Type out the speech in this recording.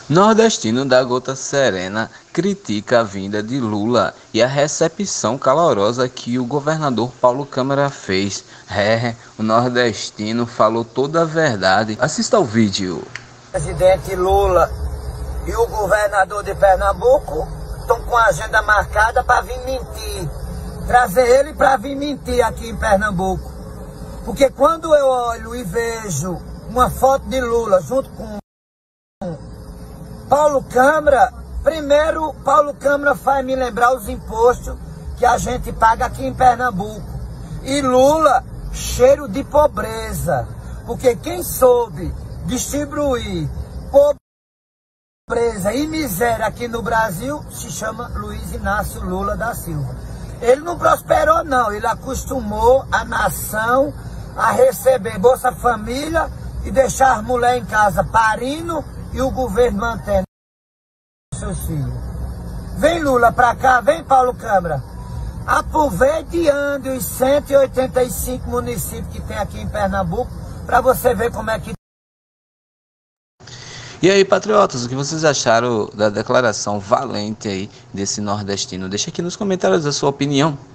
Nordestino da Gota Serena critica a vinda de Lula e a recepção calorosa que o governador Paulo Câmara fez. O nordestino falou toda a verdade. Assista ao vídeo. O presidente Lula e o governador de Pernambuco estão com a agenda marcada para vir mentir. Trazer ele para vir mentir aqui em Pernambuco. Porque quando eu olho e vejo uma foto de Lula junto com Paulo Câmara, primeiro Paulo Câmara faz me lembrar os impostos que a gente paga aqui em Pernambuco. E Lula, cheiro de pobreza. Porque quem soube distribuir pobreza e miséria aqui no Brasil se chama Luiz Inácio Lula da Silva. Ele não prosperou não, ele acostumou a nação a receber Bolsa Família e deixar as mulheres em casa parindo e o governo mantendo seus filhos. Vem Lula pra cá, vem Paulo Câmara. Aproveite e ande os 185 municípios que tem aqui em Pernambuco para você ver como é que... E aí, patriotas, o que vocês acharam da declaração valente aí desse nordestino? Deixa aqui nos comentários a sua opinião.